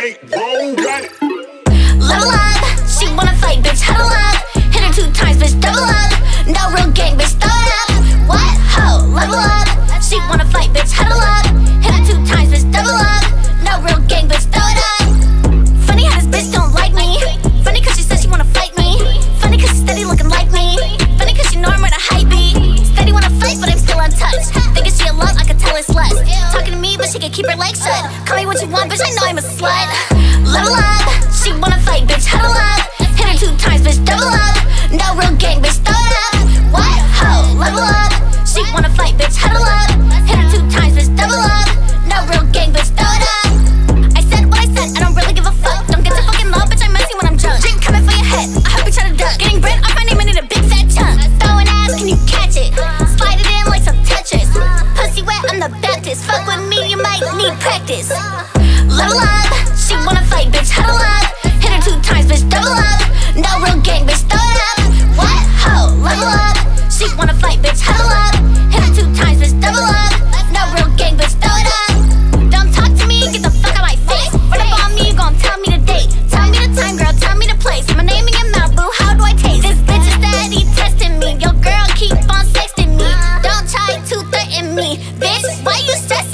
right, wrong, got it. Level up, she wanna fight, bitch, huddle up. Hit her 2 times, bitch, double up. No real gang, bitch, throw it up. What? Ho, level up. She wanna fight, bitch, huddle up. Hit her 2 times, bitch, double up. No real gang, bitch, throw it up. Funny how this bitch don't like me. Funny cause she said she wanna fight me. Funny cause she steady looking like me. Funny cause she know I'm where the hype be. Steady wanna fight, but I'm still untouched. Thinking she alone, I could tell it's less. Talking to me, but she can keep her legs shut. Call me what you want, bitch, I know I'm a slut. Level up, she wanna fight, bitch, huddle up. Hit her 2 times, bitch, double up. No real gang, bitch, throw it up. What? Ho, level up. She wanna fight, bitch, huddle up. Hit her 2 times, bitch, double up. No real gang, bitch, throw it up. I said what I said, I don't really give a fuck. Don't get too fucking low, bitch, I'm messy when I'm drunk. Drink coming for your head, I hope you try to duck. Getting bread off my name, I need a big fat chunk. Throwing ass, can you catch it? Slide it in like some Tetris. Pussy wet, I'm the Baptist. Fuck with me, you might need practice. Level up, she wanna fight, bitch, huddle up. Hit her 2 times, bitch, double up. No real gang, bitch, throw it up. What? Ho, level up. She wanna fight, bitch, huddle up. Hit her 2 times, bitch, double up. No real gang, bitch, throw it up. Don't talk to me, get the fuck out my face. Run up on me, you gon' tell me the date. Tell me the time, girl, tell me the place. My name in your mouth, boo, how do I taste? This bitch is steady testing me. Your girl keep on sexting me. Don't try to threaten me, bitch, why you stressing